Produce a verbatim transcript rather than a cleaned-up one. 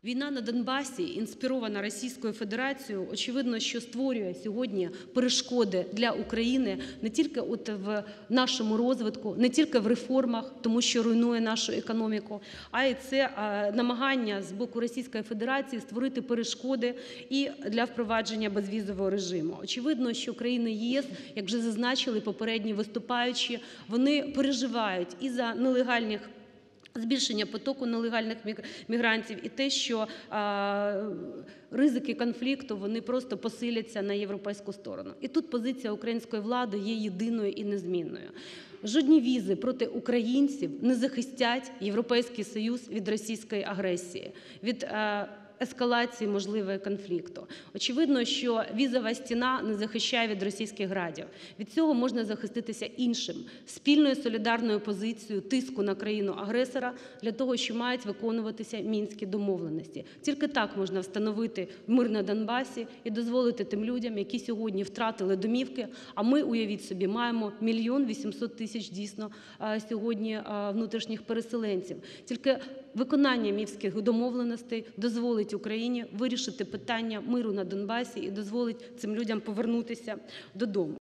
Війна на Донбасі, інспірована Російською Федерацією, очевидно, що створює сьогодні перешкоди для України не тільки от в нашому розвитку, не тільки в реформах, тому що руйнує нашу економіку, а й це намагання з боку Російської Федерації створити перешкоди і для впровадження безвізового режиму. Очевидно, що країни ЄС, як вже зазначили попередні виступаючі, вони переживають і за нелегальних збільшення потоку нелегальних мігрантів, і те, що а, ризики конфлікту, вони просто посиляться на європейську сторону. І тут позиція української влади є єдиною і незмінною. Жодні візи проти українців не захистять Європейський Союз від російської агресії, від а, ескалації можливої конфлікту. Очевидно, що візова стіна не захищає від російських градів. Від цього можна захиститися іншим – спільною солідарною позицією тиску на країну-агресора для того, що мають виконуватися Мінські домовленості. Тільки так можна встановити мир на Донбасі і дозволити тим людям, які сьогодні втратили домівки, а ми, уявіть собі, маємо мільйон вісімсот тисяч дійсно сьогодні внутрішніх переселенців. Тільки виконання Мінських домовленостей дозволить Україні вирішити питання миру на Донбасі і дозволить цим людям повернутися додому.